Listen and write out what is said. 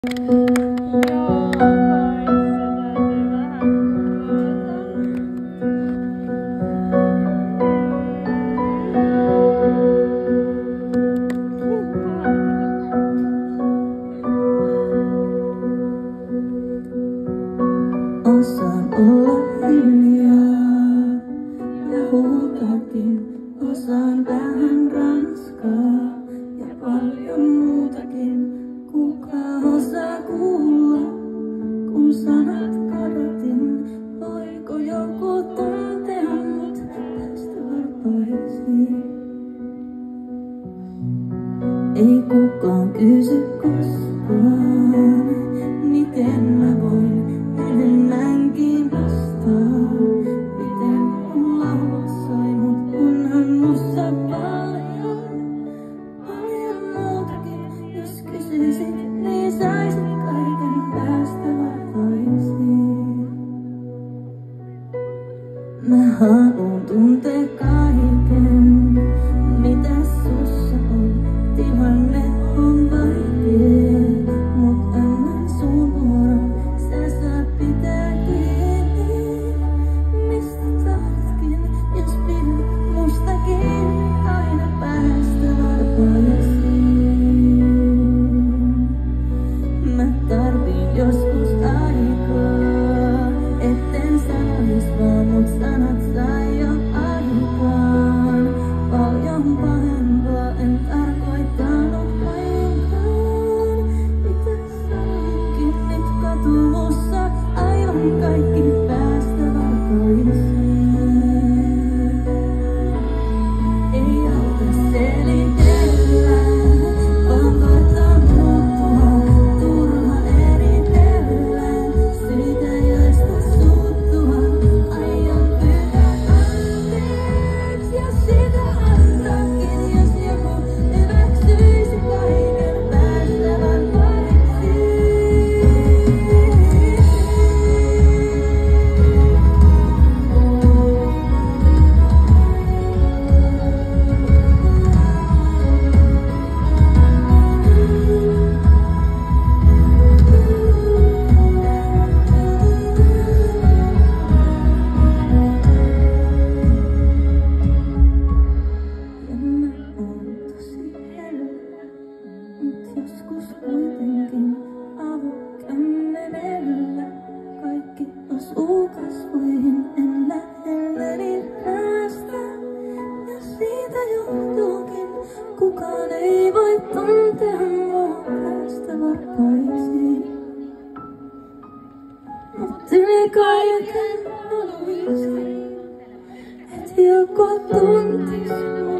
Joo, kai se täytyy vähän Osaan olla hiljaa ja huutaakin, osaan vähän ranskaa ja paljon muutakin. Kuka osaa kuulla, kun sanat kadotin? Voiko joku tuntea mut tästä varpaisiin? Ei kukaan kysy koskaan, miten mä voin enemmänkin vastaa. Miten mun laulu soi, mut onhan musta paljon muutakin. Jos kysyisit, niin saisit kaiken päästä varpaisiin. Mä haluun tuntea kaiken, mitä sussa on. Tilanne on vaikea, mut annan sun vuoron. Sä saat pitää kiinni, mistä tahdotkin. Jos pidät mustakin, aina päästä varpaisiin. Mä tarviin joskus aikaa, etten sanois vaan, mut sanat sai jo aikaan. Paljon pahempaa en tarkoittanut lainkaan. Mitä sanoinkin nyt katumussa, aivan kaikki päästä varpaisiin. Ei auta selitellä, vaan koittaa muuttua. Turha eritellä, syitä joista suuttua. Aion pyytää anteeksi ja sitä antaakin, jos joku hyväksyisi kaiken päästä varpaisiin. Ja mä oon tosi herkkä, mut joskus kuitenkin avokämmenellä. Kaikki osuu kasvoihin, en lähelleni päästä. Ja siitä johtuukin, kukaan ei voi tuntea mua päästä varpaisiin. Mut yli kaiken haluaisin, et joku tuntis mua.